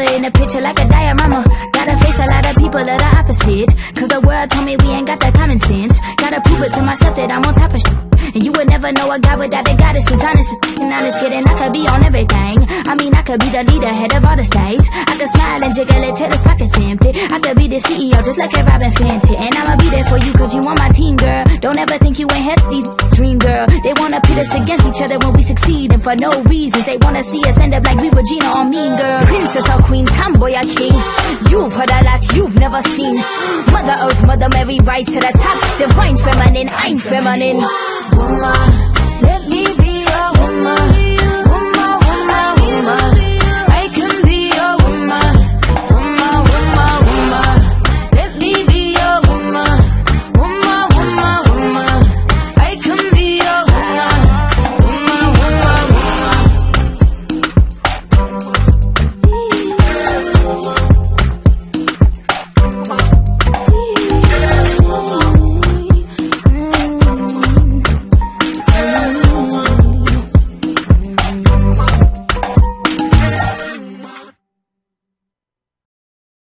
paper in a picture like a diorama. Gotta face a lot of people that are opposite, cause the world told me we ain't got that common sense. Gotta prove it to myself that I'm on top of shit. And you would never know a guy without a goddess is honest and honest kidding. I could be on everything. I mean, I could be the leader, head of all the states. I could smile and jiggle it till his pockets empty. I could be the CEO just like a Robin Fenty. And I'ma be there for you cause you on my team, girl. Don't ever think you ain't had these dream, girl. They wanna pit us against each other when we succeed, and for no reasons. They wanna see us end up like we Regina or Mean Girl. Princess or queen, tomboy or king. You've heard a lot you've never seen. Mother Earth, Mother Mary, rise to the top. Divine feminine, I'm feminine. Woman,